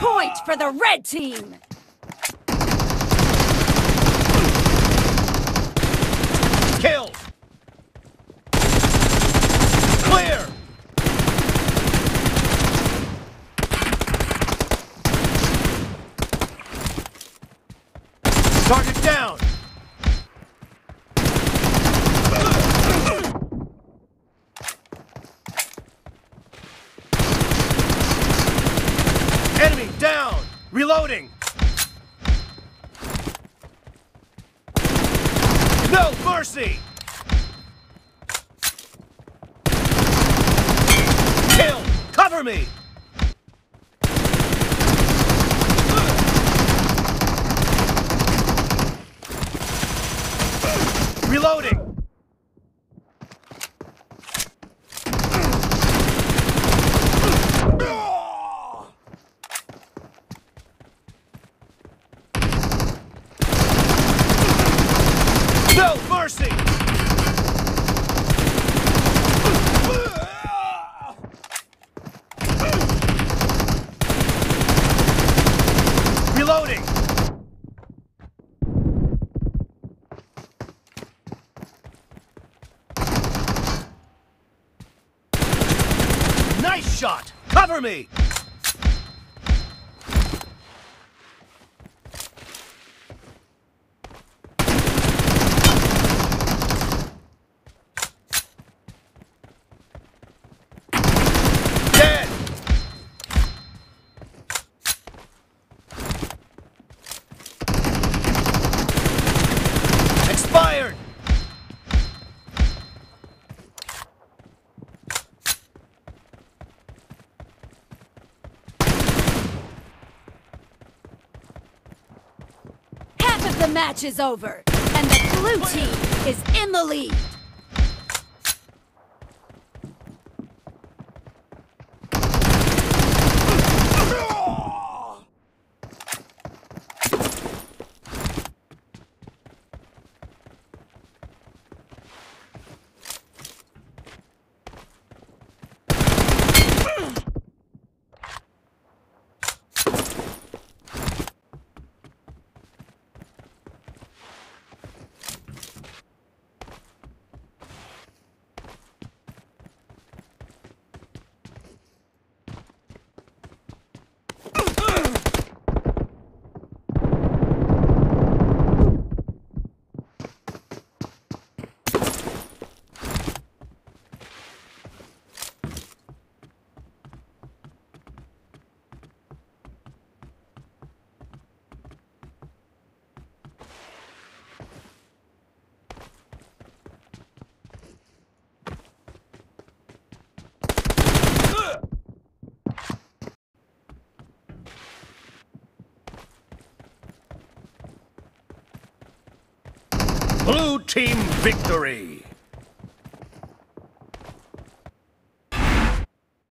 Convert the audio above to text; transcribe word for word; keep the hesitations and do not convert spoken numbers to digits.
point for the red team! Kill! Clear! Target down! Enemy down! Reloading! No mercy! Kill! Cover me! Reloading! No mercy! Reloading! Nice shot! Cover me! Dead! Expired! The match is over, and the blue team is in the lead. Blue team victory!